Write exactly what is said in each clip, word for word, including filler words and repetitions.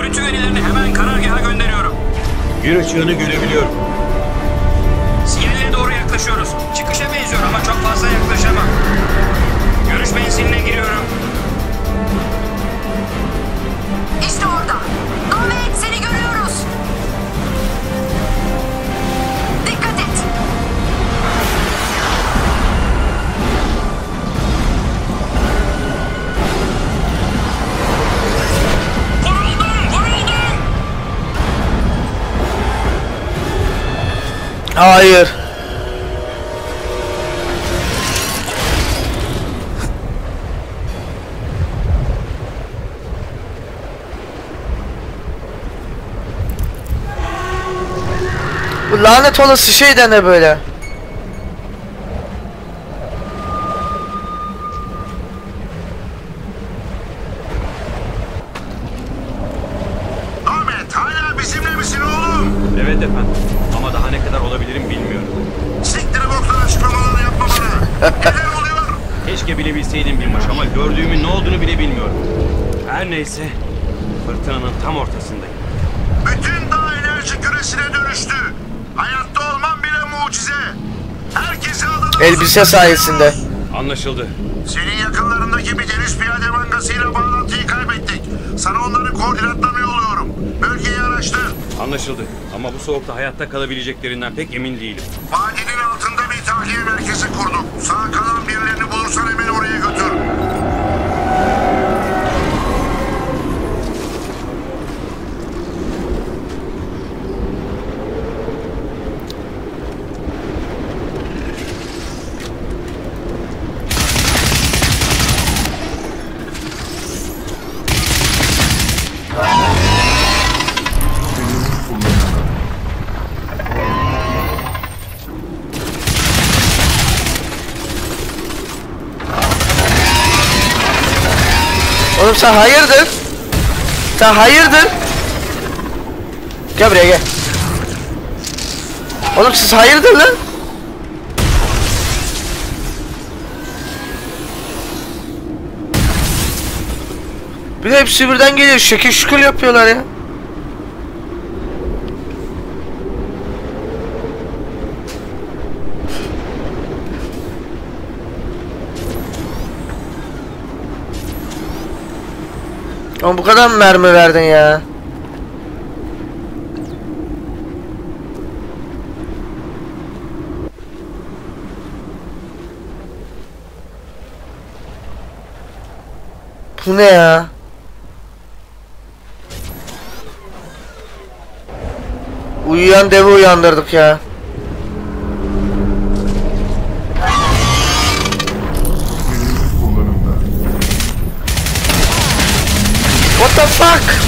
Görüntü verilerini hemen karargaha gönderiyorum. Gün ışığını görebiliyorum. Sinyaline doğru yaklaşıyoruz. Çıkışa benziyor ama çok fazla yaklaşamam. Görüş menziline giriyorum. İşte orada. Ahmet, seni görüyoruz. Dikkat et. Vuruldum, vuruldum. Hayır. Bu lanet olası şey de ne böyle? Ahmet, hala bizimle misin oğlum? Evet efendim. Ama daha ne kadar olabilirim bilmiyorum. Siktir boktan açıklamalar yapma bana. Neler oluyor? Keşke bile bilseydim Binbaş ama gördüğümün ne olduğunu bile bilmiyorum. Her neyse. Fırtınanın tam ortasındayım. Bütün dağ enerji küresine dönüştü. Hayatta olman bile mucize. Herkese adına... Elbise sayesinde. Anlaşıldı. Senin yakınlarındaki bir deniz piyade bankasıyla bağlantıyı kaybettik. Sana onların koordinatlarını yolluyorum. Bölgeyi araştır. Anlaşıldı. Ama bu soğukta hayatta kalabileceklerinden pek emin değilim. Vadinin altında bir tahliye merkezi kurduk. Sağ kalan birilerini bulursan hemen oraya götür. Oğlum sen hayırdır? Sen hayırdır? Gel buraya gel. Oğlum siz hayırdır lan? Bir de hepsi birden geliyor. Şekil şükür yapıyorlar ya. Ama bu kadar mı mermi verdin ya? Bu ne ya? Uyuyan devi uyandırdık ya. What the fuck?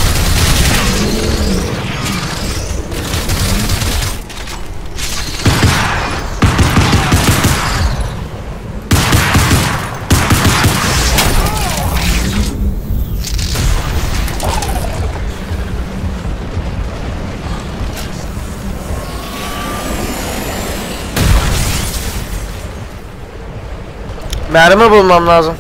Mermi bulmam lazım.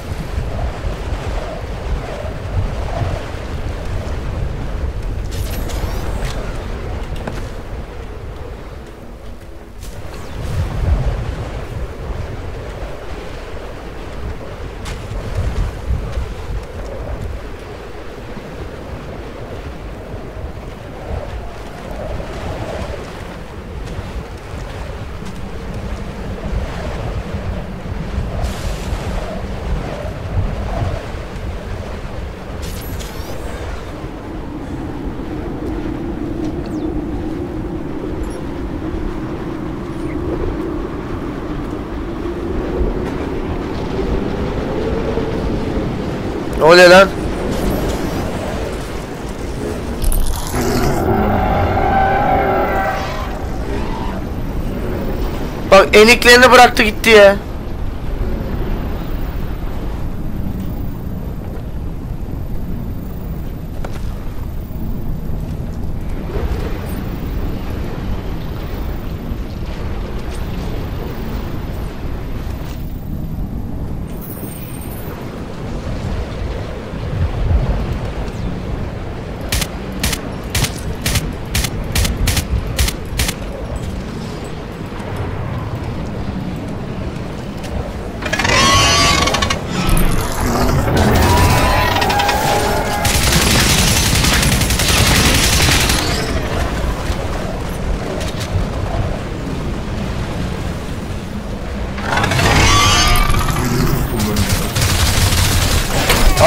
Ne oluyor lan? Bak eniklerini bıraktı gitti ya.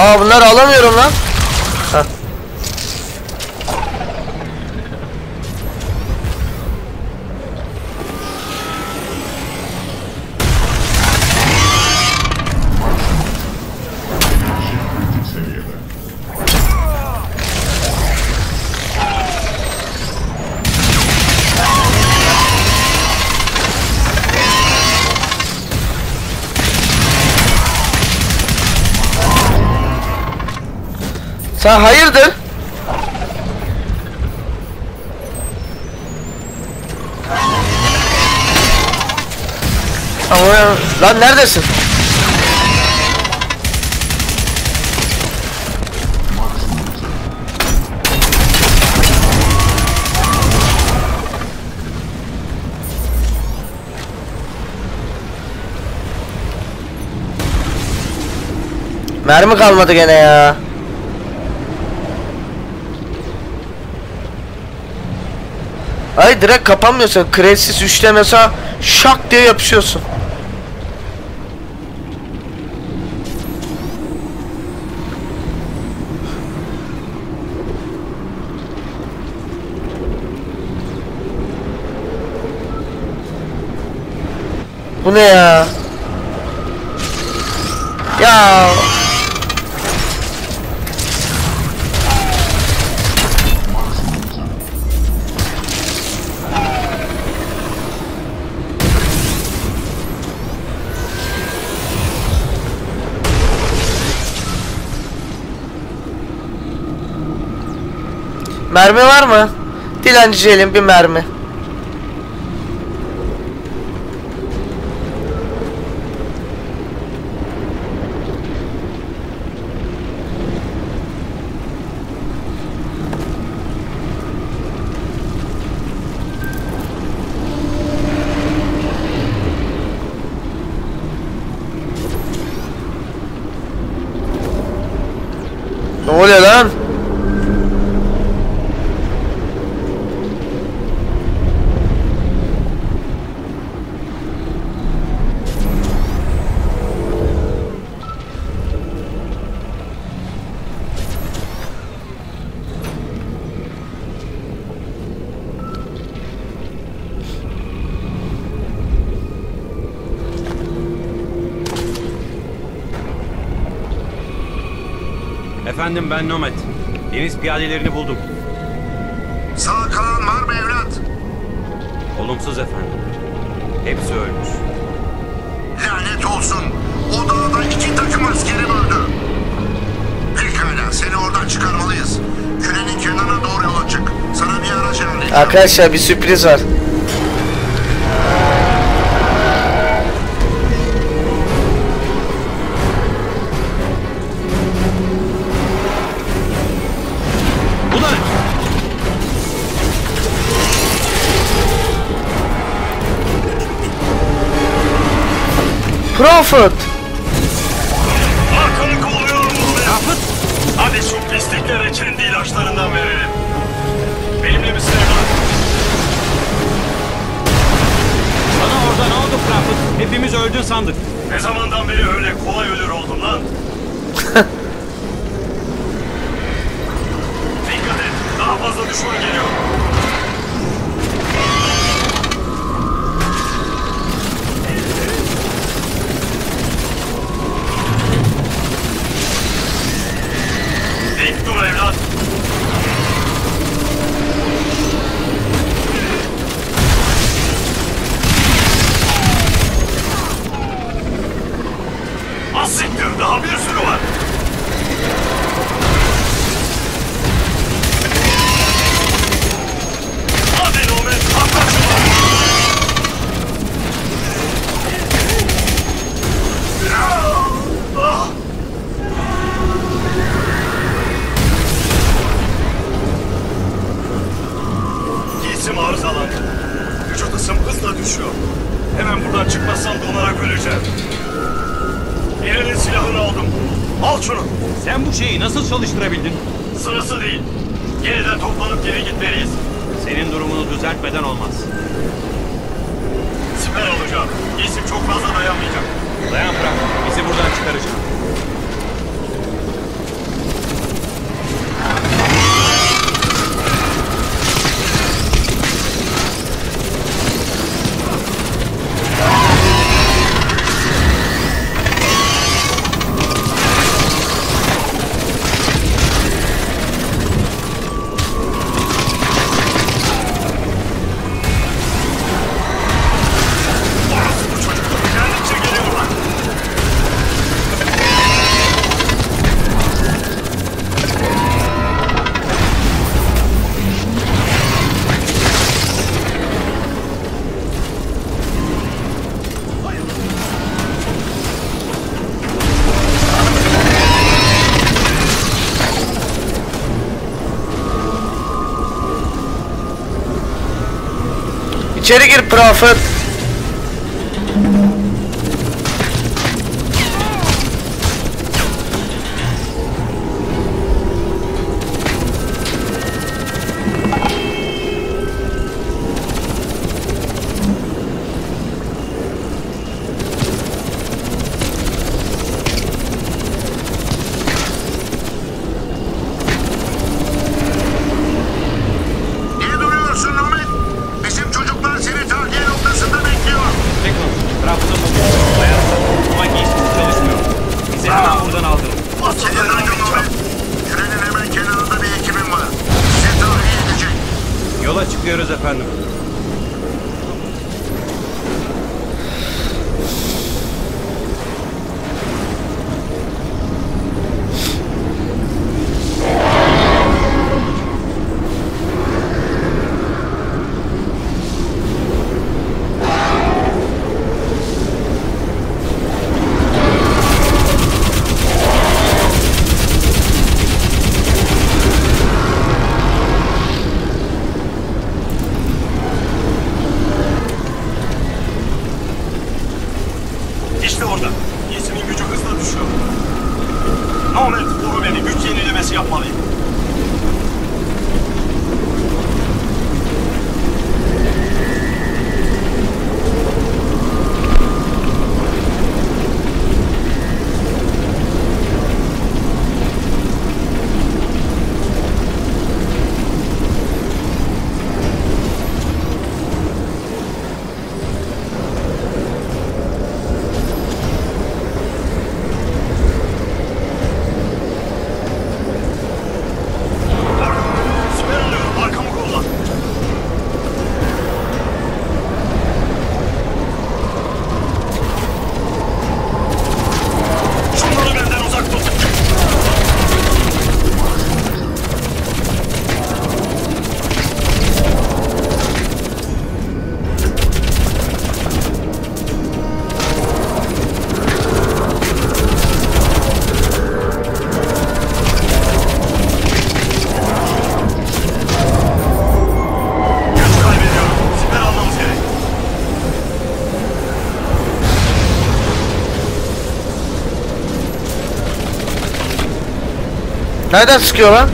Aa bunları alamıyorum lan. Heh. Sen hayırdır? Ama lan neredesin? Mermi kalmadı gene ya. Ay direkt kapanmıyorsun. Kreatsiz üçte mesela şak diye yapışıyorsun. Bu ne ya? Ya mermi var mı? Dilenciyelim bir mermi. Ne oluyor lan? Efendim ben Nomad. Deniz piyadelerini buldum. Sağ kalan var mı evlat? Olumsuz efendim. Hepsi ölmüş. Lanet olsun. O dağda iki takım askerim öldü. Pekala seni oradan çıkarmalıyız. Kürenin kenarına doğru yola çık. Sana bir araç ayarlayacağım. Arkadaşlar bir sürpriz var. Prophet. Arkanı kolluyorum bunu. Prophet? Hadi şu pisliklere kendi ilaçlarından verelim. Benimle misin evlat? Bana orada ne oldu Prophet? Hepimiz öldün sandık. Ne zamandan beri öyle kolay ölür oldum lan? Dikkat et. Daha fazla düşman geliyor. Dik dur evlat. Az siktir, daha bir sürü var. Hadi Nomad, atla şunu. Ah! Giysim arızalandı. Vücut ısım hızla düşüyor. Hemen buradan çıkmazsam donarak öleceğim. Birinin silahını aldım. Al şunu. Sen bu şeyi nasıl çalıştırabildin? Sırası değil. Yeniden toplanıp geri gitmeliyiz. Senin durumunu düzeltmeden olmaz. Siper alacağım. Giysim çok fazla dayanmayacak. Dayan bırak. Bizi buradan çıkaracak. İçeri gir Prophet. Niye duruyorsun Ahmet? Bizim çocuklar seni tahliye noktasında bekliyor. Tekrar trafıda bulunduğumuz ayarlar. Ama giysimiz çalışmıyor. Bizi hemen buradan aldırın. Seni duydum Ahmet. Kürenin hemen kenarında bir ekibim var. Sizi tahliye edecek. Yola çıkıyoruz efendim. İşte orada. Giysimin gücü hızla düşüyor. Ahmet, vur beni. Güç yenilemesi yapmalıyım. Süper alıyorum. Arkamı kolla. Şunları benden uzak tut. Güç kaybediyorum. Siper almamız gerek. Nereden sıkıyor lan?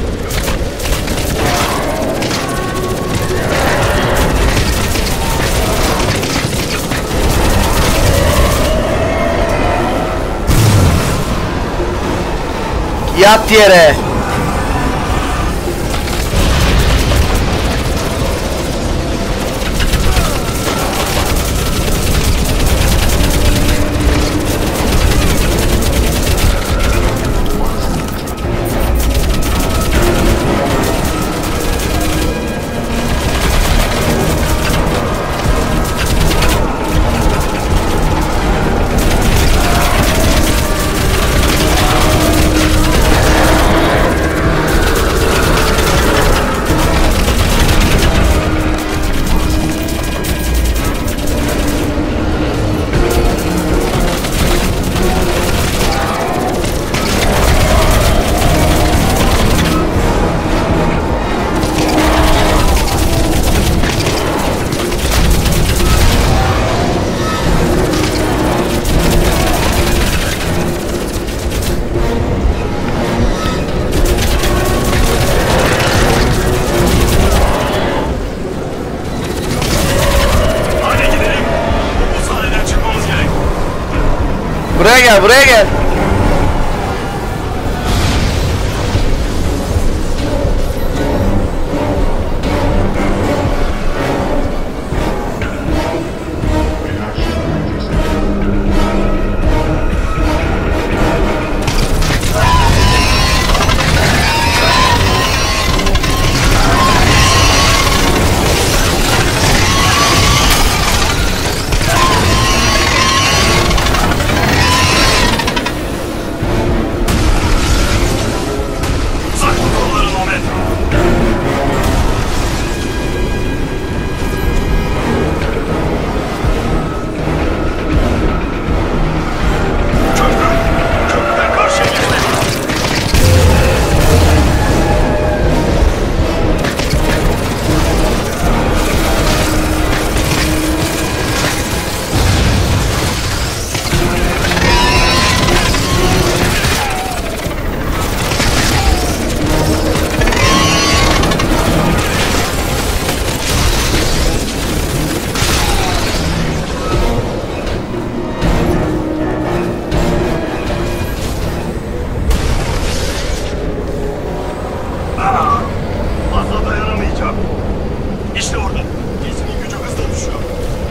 Yat yere. Hadi gidelim. Bu sahneden çıkmamız gerek. Buraya gel, buraya gel. İşte orada. Giysimin gücü hızla düşüyor.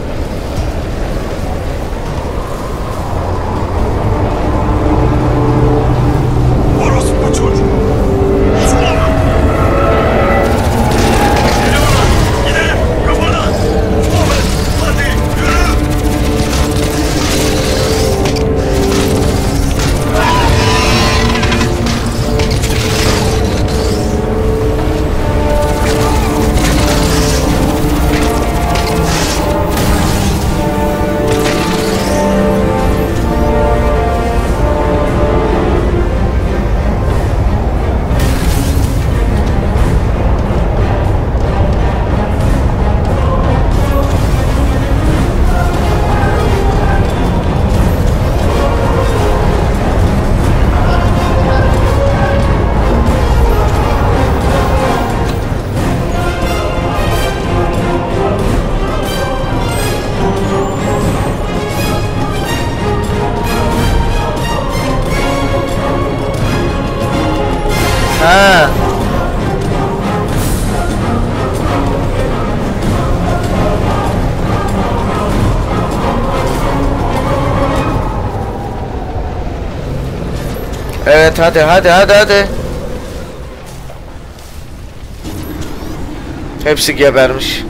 Orospu çocuğu. Uçma! Geliyorlar. Gidelim. Kıpırdan. Ahmet, hadi yürü. Ha. Evet, hadi hadi hadi hadi. Hepsi gebermiş.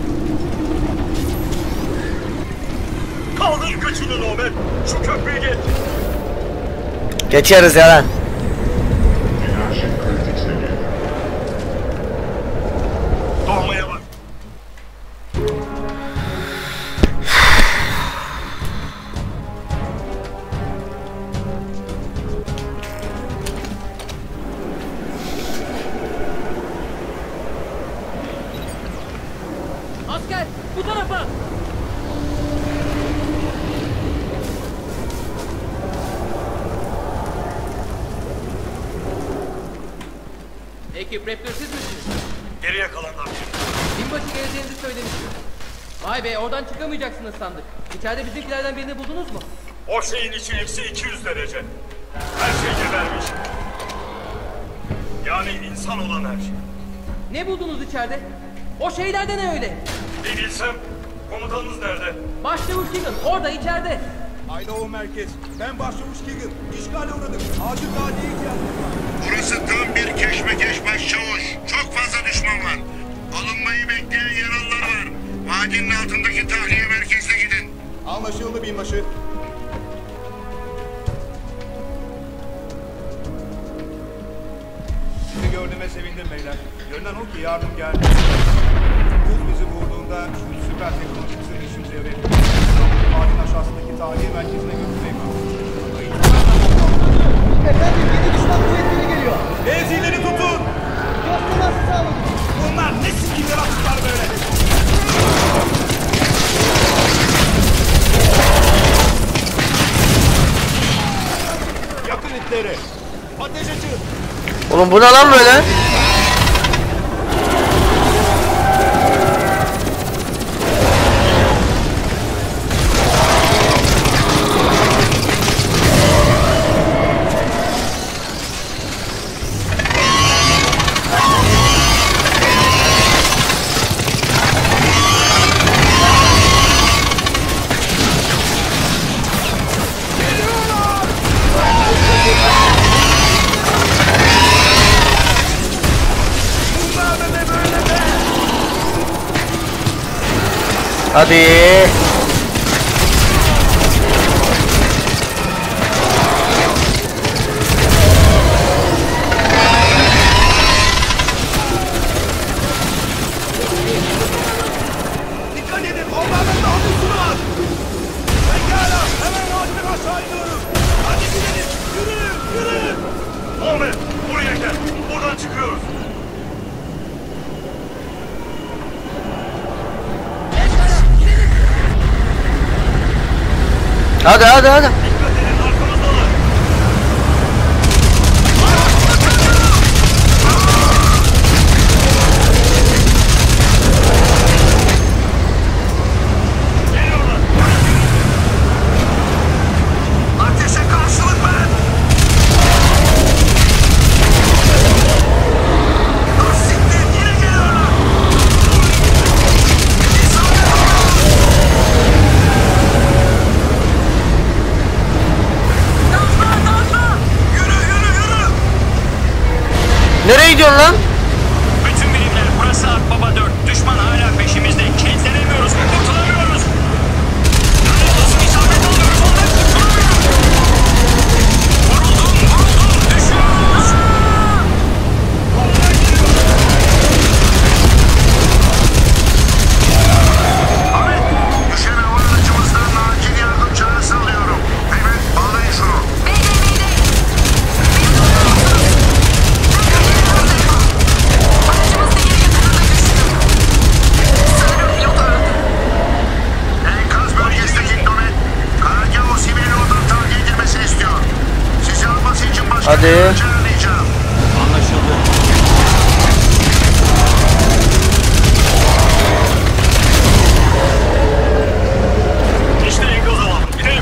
Kaldır kıçını Nomet. Şu köprüyü geç. Geçeriz ya lan. Doğmaya bak. Asker bu tarafa. Ekip Raptor siz misiniz? Geriye kalanlar. Binbaşı geleceğinizi söylemiştim. Vay be, oradan çıkamayacaksınız sandık. İçeride bizimkilerden birini buldunuz mu? O şeyin içi eksi iki yüz derece. Her şey gebermiş. Yani insan olan her şey. Ne buldunuz içeride? O şeylerde ne öyle? Bir bilsem, komutanınız nerede? Başçavuş Keegan orada içeride. Idaho merkez. Ben Başçavuş Keegan. İşgale uğradım. Acil tahliye ihtiyacım var. Burası tam bir keşmekeş başçavuş. Çok fazla düşman var. Alınmayı bekleyen yaralılar var. Vadinin altındaki tahliye merkezine gidin. Anlaşıldı binbaşı. Sizi gördüğüme sevindim beyler. Görünen o ki yardım geldi. Buz bizi vurduğunda şu süper teknolojik sırrı işimize verin. Vadinin aşağısındaki tahliye merkezine götürmeyi Efendim yeni düşman kuvvetleri geliyor. Mevzileri tutun! Göstermezsi sağladık. Bunlar ne sikim yaratıklar böyle? Yakın itleri. Ateş açın. Oğlum bu ne lan böyle? Hadi. Dikkat edin, onlardan daha hızlı var. Pekala, hemen vadiden aşağı iniyoruz. Hadi gidelim, yürüyün, yürüyün. Ahmet, buraya gel. Buradan çıkıyoruz. Hadi hadi hadi. Dikkat edin, arkamızdalar. Geliyorlar. Ateşe karşılık verin. Ah siktir, yine geliyorlar. Nereye gidiyorsun lan? Bütün birimler, burası Akbaba dört. Düşman hala peşimizde. Kilitlenemiyoruz, kurtulamıyoruz. Lanet olsun, isabet alıyoruz, ondan kurtulamıyoruz. Vuruldum, vuruldum, düşüyoruz. Ahmet, düşen hava aracımızdan acil yardım çağrısı alıyorum. Evet, bağlayın şunu. Mayday, mayday. Beni duyuyor musunuz? Aracımız nehir yakınında düştü. Sanırım pilot öldü. Enkaz bölgesindeki Nomet, karargah o sivilin oradan tahliye edilmesini istiyor. Sizi alması için başka Hadi. bir araç ayarlayacağım. Anlaşıldı. İşte enkaz alanı. Gidelim.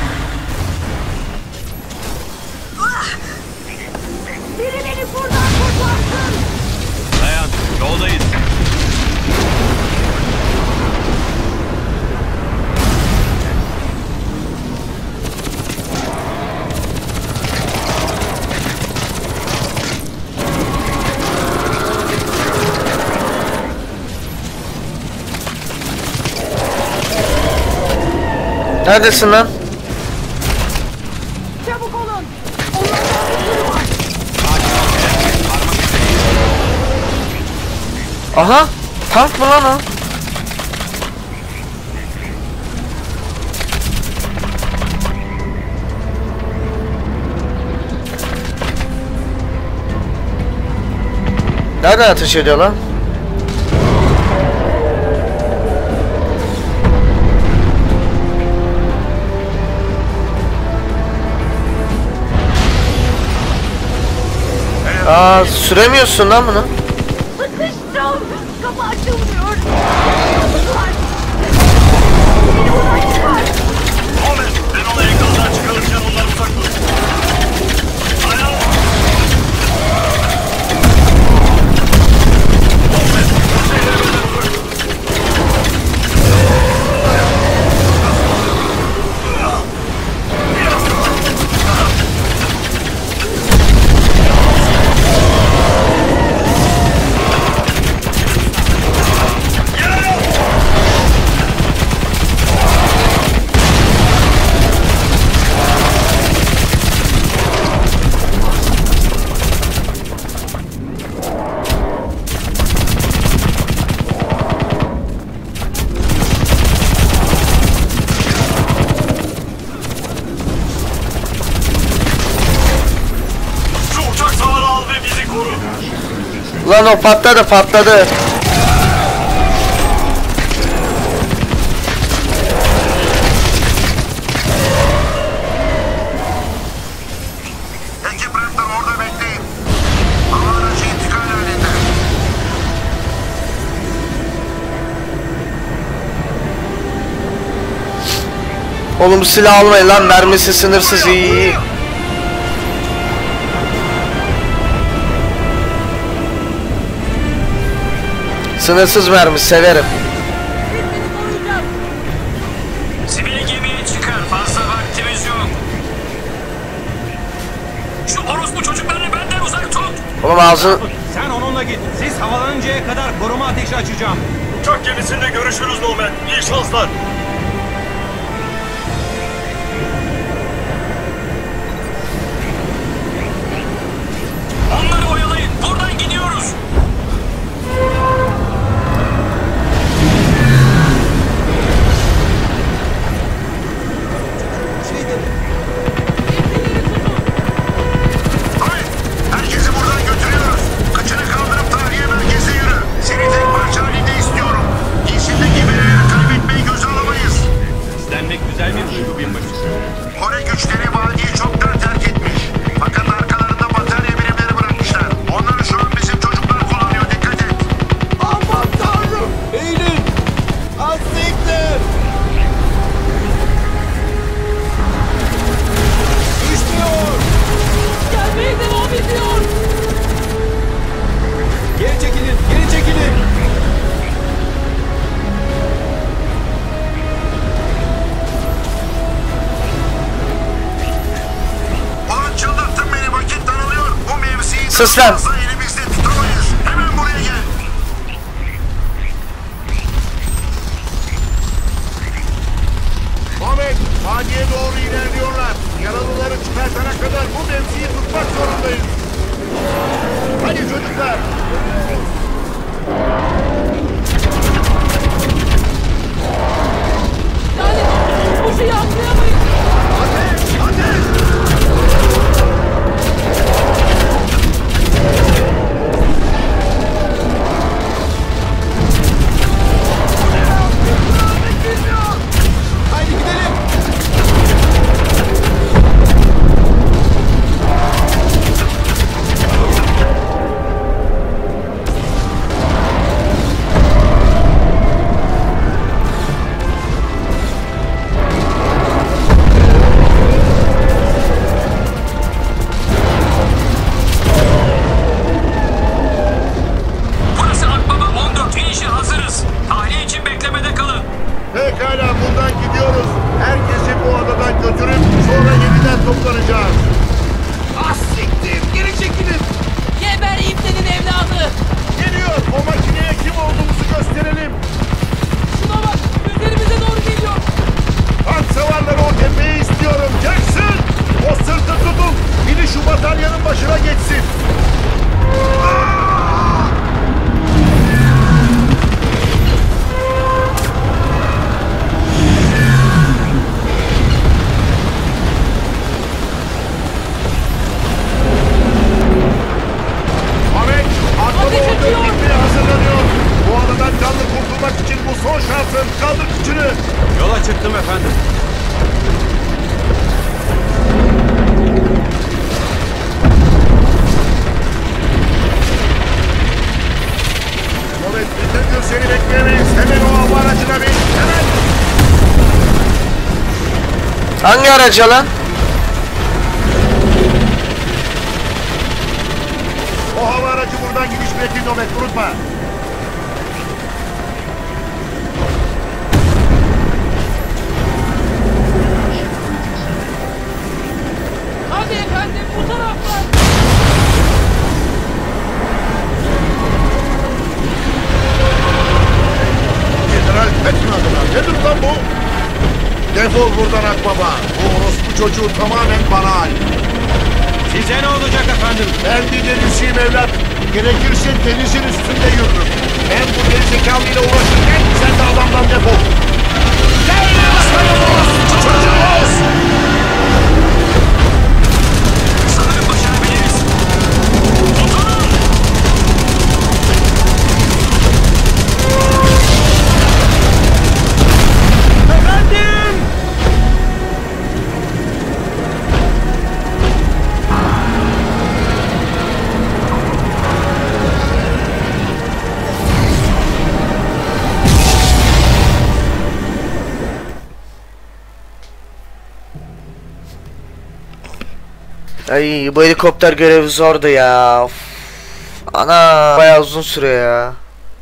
Biri beni buradan kurtarsın. Dayan, yoldayız. Neredesin lan? Çabuk olun. Onların var. Aha! Tank mı lan o? Nereden ateş ediyor lan? Aa, süremiyorsun lan bunu. Sıkıştım. Kapı açılmıyor. Ahmet, ben onu enkazdan çıkarırken onlar uzak dursun. Ayağım. Ahmet, bu şeyleri benden uzak dur. Şu uçak savarı al ve bizi koru. Lan o patladı patladı. Ekip Raptor orada bekleyin. Hava aracı intikal halinde. Oğlum silah almayın lan, mermisi sınırsız, iyi iyi. Sınırsız mermi severim. Sibel'i gemiye çıkar, fazla vaktimiz yok. Şu orospu çocuklarını benden uzak tut. Oğlum ağzını... Sen onunla git. Siz havalanıncaya kadar koruma ateşi açacağım. Uçak gemisinde görüşürüz Nomet. İyi şanslar. Onları oyalayın, buradan gidiyoruz. Ahmet, herkesi buradan götürüyoruz. Kıçını kaldırıp tahliye merkezine yürü. Seni tek parça halinde istiyorum. Giysindeki birileri kaybetmeyi göze alamayız. İstenmek güzel bir duygu binbaşı. Kore güçleri vadiyi çoktan terk etmiş. Fakat arkalarında batarya birimleri bırakmışlar. Onları şu an bizim çocuklar kullanıyor. Dikkat et. Aman tanrım. Eğilin. Aziktir. Düşmüyor. Gelmeye devam ediyor. Geri çekilin. Geri çekilin. Ulan çıldırttın beni, vakit daralıyor. Bu mevziyi Sus lan. fazla elimizde doğru ilerliyorlar. Yaralıları çıkartana kadar bu mevziyi tutmak zorundayız. Hadi çocuklar. Yani bu şeyi atlayamayız. Ateş! Ateş! Haydi gidelim. Burası Akbaba on dört. İnişe hazırız. Tahliye için beklemede kalın. Pekala buradan gidiyoruz. Herkesi bu adadan götürüp sonra yeniden toplanacağız. Ah siktir. Geri çekilin. Gebereyim senin evladı. Geliyor. O makineye kim olduğumuzu gösterelim. Şuna bak, üzerimize doğru geliyor. Tank savarları o tepeyi istiyorum. Jackson! O sırtı tutun. Biri şu bataryanın başına geçsin. Ahmet, arkada Ateş o ediyor. gitmeye hazırlanıyor. Bu adadan canlı kurtulmak için bu son şansın. Kaldır gücünü. Yola çıktım efendim. Evet, bütün gün seni bekleyemeyiz. Hemen o hava aracına bin. Hemen. Hangi araca lan? O hava aracı buradan gidiş bileti Nomet, unutma. Hadi efendim, bu taraftan. General Patton adına. Nedir lan bu? Defol buradan Akbaba. Bu orospu çocuğu tamamen bana ait. Size ne olacak efendim? Ben bir denizciyim evlat. Gerekirse denizin üstünde yürürüm. Ben bu gerizekalıyla uğraşırken sen de adamdan defol. Gel aslanım orospu çocuğu! Sanırım başarabiliriz. Tutunun! Efendim! Ay bu helikopter görevi zordu ya. Of. Ana bayağı uzun sürüyor ya.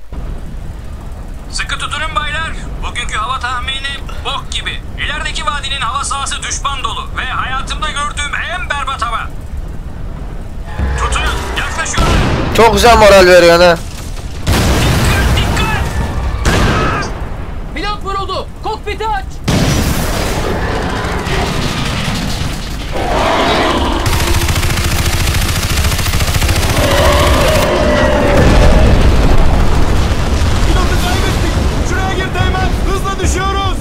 Sıkı tutunun baylar. Bugünkü hava tahmini bok gibi. İlerideki vadinin hava sahası düşman dolu ve hayatımda gördüğüm en berbat hava. Tutunun, yaklaşıyorlar. Çok güzel moral veriyor ha. Dikkat, dikkat! Pilot vuruldu. Kokpiti aç. Pilotu kaybettik. Şuraya gir Teğmen. Hızla düşüyoruz.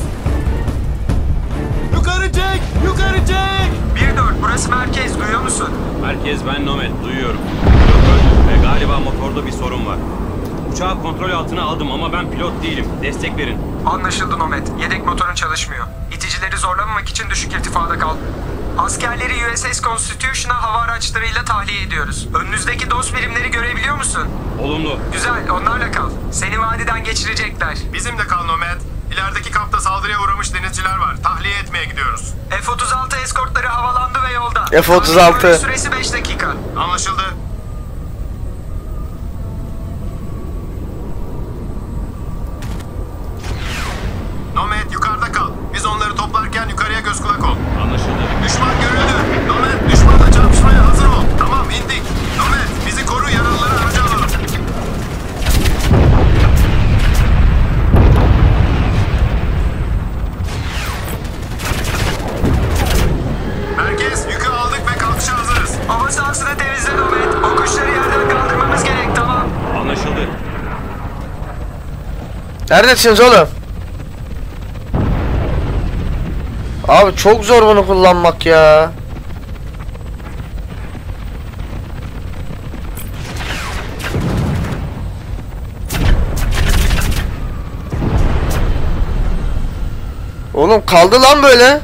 Yukarı çek. Yukarı çek. bir dört, burası merkez, duyuyor musun? Herkes ben Nomet, duyuyorum. Pilot öldü ve galiba motorda bir sorun var. Uçağı kontrol altına aldım ama ben pilot değilim. Destek verin. Anlaşıldı Nomet. Yedek motorun çalışmıyor. İticileri zorlamamak için düşük irtifada kal. Askerleri U S S Constitution'a hava araçlarıyla tahliye ediyoruz. Önünüzdeki dost birimleri görebiliyor musun? Olumlu. Güzel, onlarla kal. Seni vadiden geçirecekler. Bizimle kal Nomet. İlerideki kampta saldırıya uğramış denizciler var. Tahliye etmeye gidiyoruz. F otuz altı eskortları havalandı ve yolda. F otuz altı. Tahliye süresi beş dakika. Anlaşıldı. Nomet yukarıda kal. Biz onları toplarken yukarıya göz kulak ol. Anlaşıldı. Düşman görüldü. Nomet düşmanla çarpışmaya hazır ol. Tamam indik. Nomet bizi koru, yaralıları araca alalım. Neredesiniz oğlum? Abi çok zor bunu kullanmak ya. Oğlum kaldı lan böyle.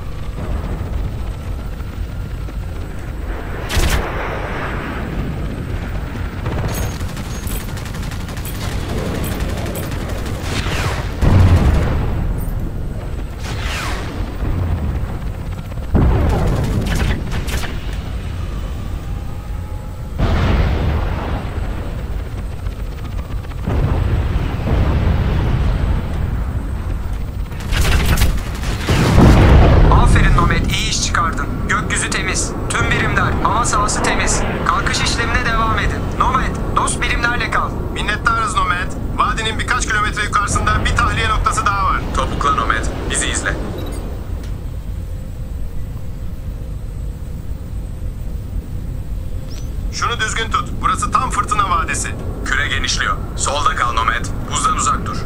Şunu düzgün tut. Burası tam fırtına vadisi. Küre genişliyor. Solda kal Nomad. Buzdan uzak dur.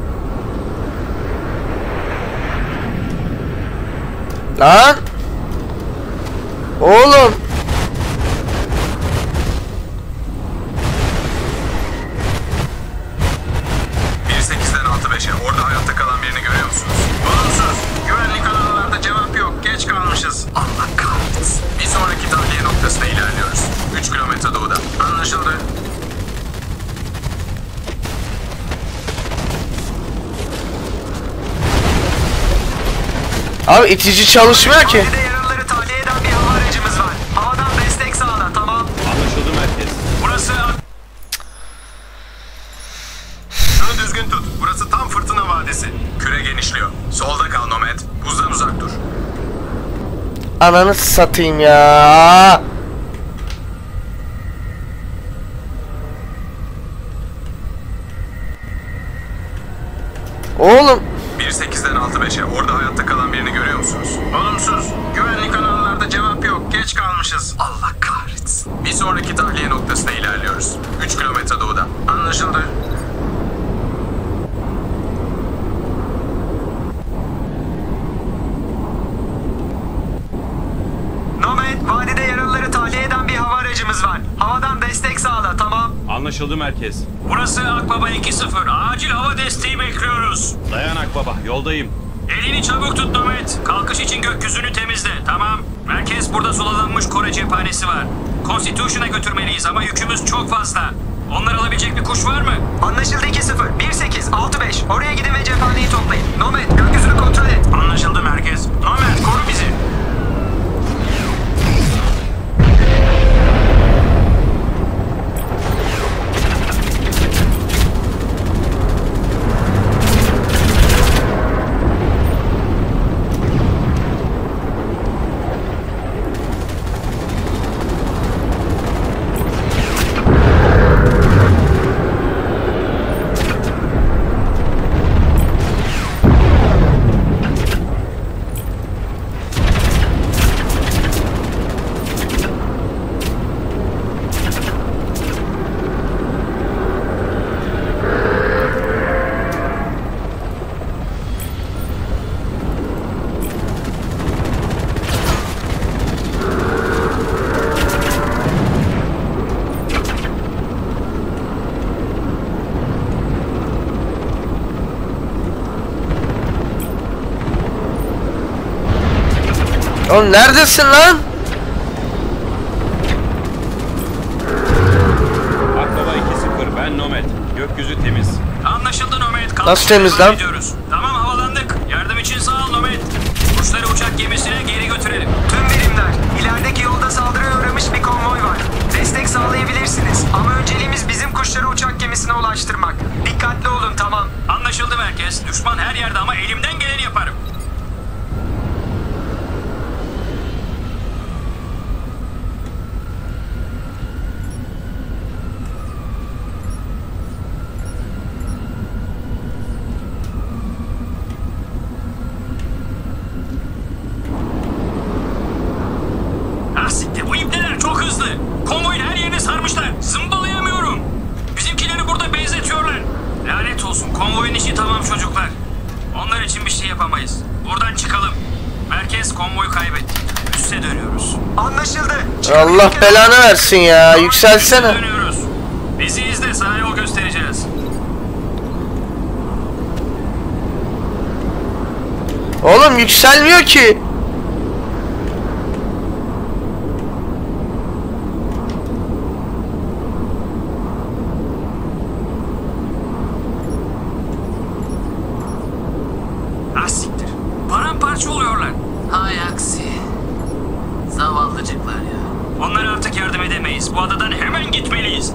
Lan! Oğlum! bir sekizden altı beşe. Orada hayatta kalan birini görüyor musunuz? Olumsuz. Güvenlik alanlarda cevap yok. Geç kalmışız. Allah kahretsin. Bir sonraki tahliye noktasına ilerliyoruz. üç kilometre doğuda. Anlaşıldı. Abi itici çalışmıyor ki. Yaralıları tahliye eden bir hava aracımız var. Havadan destek sağla, tamam. Anlaşıldı merkez. Burası... Şunu düzgün tut. Burası tam fırtına vadisi. Küre genişliyor. Solda kal Nomad. Buzdan uzak dur. Ananı satayım ya. Oğlum. bir sekizden altı beşe. Orada hayatta kalan birini görüyor musunuz? Olumsuz. Güvenlik alanlarda cevap yok. Geç kalmışız. Allah kahretsin. Bir sonraki tahliye noktasına ilerliyoruz. üç kilometre doğuda. Anlaşıldı. Nomad, vadide yaralıları tahliye eden bir hava aracımız var. Havadan destek sağla, tamam. Anlaşıldı merkez. Burası Akbaba iki sıfır. Acil hava desteği bekliyoruz. Dayan Akbaba, yoldayım. Elini çabuk tut Nomad. Kalkış için gökyüzünü temizle. Tamam. Merkez burada sulalanmış Kore cephanesi var. Constitution'a götürmeliyiz ama yükümüz çok fazla. Onları alabilecek bir kuş var mı? Anlaşıldı iki sıfır. bir sekiz altı beş. Oraya gidin ve cephaneyi toplayın. Nomad, gökyüzünü kontrol et. Anlaşıldı merkez. Nomad koru bizi. Oğlum neredesin lan? Akbaba iki sıfır, ben Nomad. Gökyüzü temiz. Anlaşıldı Nomad. Kalkışa Nasıl temiz devam lan? ediyoruz. Tamam havalandık. Yardım için sağ ol Nomad. Kuşları uçak gemisine geri götürelim. Tüm birimler, ilerideki yolda saldırıya uğramış bir konvoy var. Destek sağlayabilirsiniz ama önceliğimiz bizim kuşları uçak gemisine ulaştırmak. Dikkatli olun, tamam. Anlaşıldı merkez. Düşman her yerde ama elimden geleni yaparım. Ah siktir, bu ipneler çok hızlı. Konvoyun her yerini sarmışlar. Zımbalayamıyorum. Bizimkileri burada benzetiyorlar. Lanet olsun, konvoyun işi konvoyu kaybettik. Üste dönüyoruz. Anlaşıldı. Allah belanı versin ya. Yükselsene. Üste dönüyoruz. Bizi izle, sana yol göstereceğiz. Oğlum yükselmiyor ki. Ah siktir. Paramparça oluyorlar. Hay aksi. Zavallıcıklar ya. Onlara artık yardım edemeyiz. Bu adadan hemen gitmeliyiz.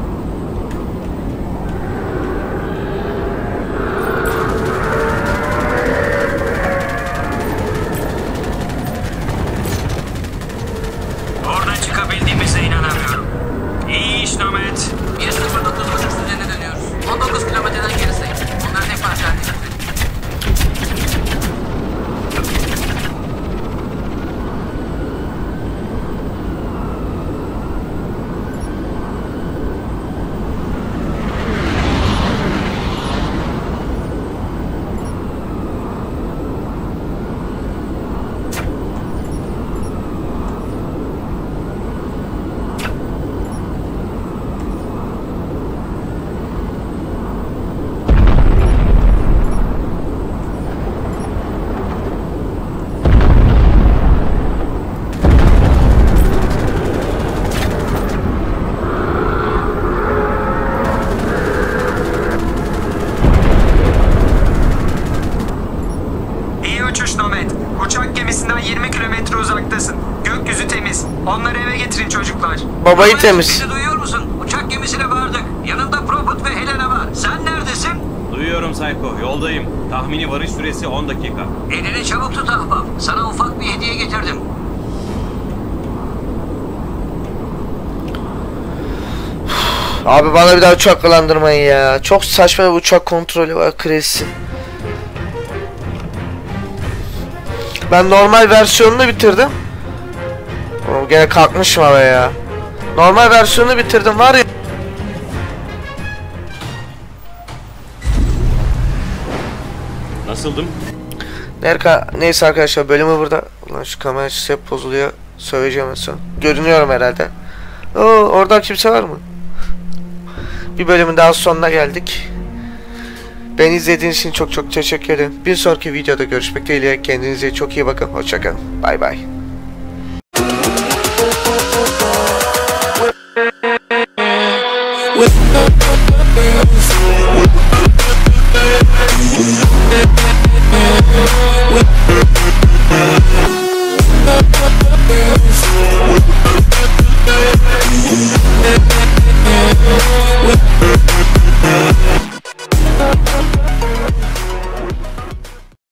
Oradan çıkabildiğimize inanamıyorum. İyi iş Nomad. bir sıfır dokuz buçuk düzenine dönüyoruz. on dokuz kilometreden geri sayın. Onları tek parça halinde götürelim. İyi uçuş Nomad. Uçak gemisinden yirmi kilometre uzaktasın. Gökyüzü temiz. Onları eve getirin çocuklar. Babayı temiz. Beni duyuyor musun? Uçak gemisine vardık. Yanında Prophet ve Helena var. Sen neredesin? Duyuyorum Psycho, yoldayım. Tahmini varış süresi on dakika. Elini çabuk tut ahbap. Sana ufak bir hediye getirdim. Abi bana bir daha uçak kullandırmayın ya. Çok saçma bir uçak kontrolü var Cres'in. Ben normal versiyonunu bitirdim. Oğlum gene kalkmışım abi ya. Normal versiyonunu bitirdim var ya. Nasıldım? Nerka, neyse arkadaşlar bölümü burada. Ulan şu kamera açısı hep bozuluyor. Söyleyeceğim en son. Görünüyorum herhalde. Oo, orada kimse var mı? Bir bölümün daha sonuna geldik. Beni izlediğiniz için çok çok teşekkür ederim. Bir sonraki videoda görüşmek dileğiyle. Kendinize çok iyi bakın. Hoşça kalın. Bay bay.